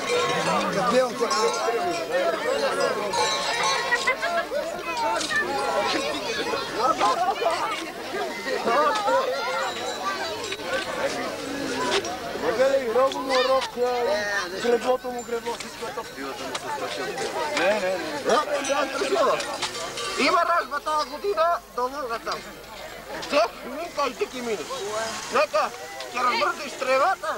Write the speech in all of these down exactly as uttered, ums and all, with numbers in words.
Капел то. Гледай, рого му рог, греблото му гребло, всичко е топ. Не, не, не. Има ражба тази година до Волгата. Чех, Минка и ти ки минеш. Нека, ќе разбръсиш тревата.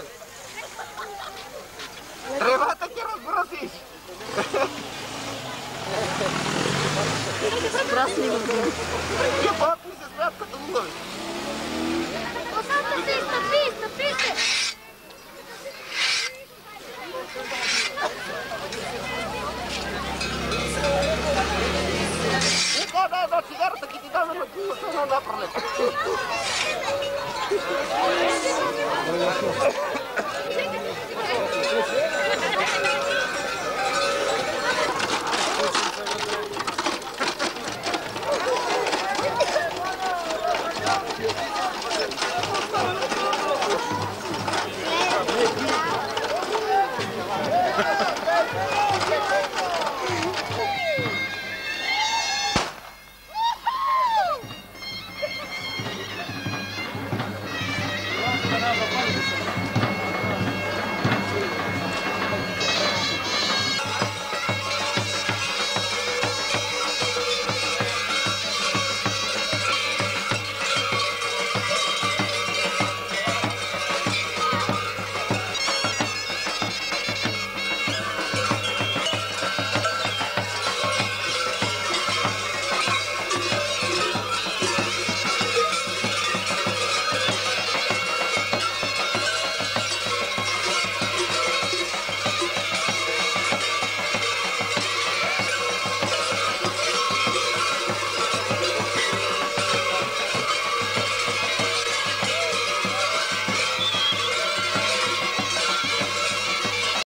Тревата ќе разбръсиш. Страстни го гледам. Тия пак ми се смеят като лугави. Стъпи, стъпи, стъпи се! Нека дай една цигарата, ки ти даме на кулата на напралет.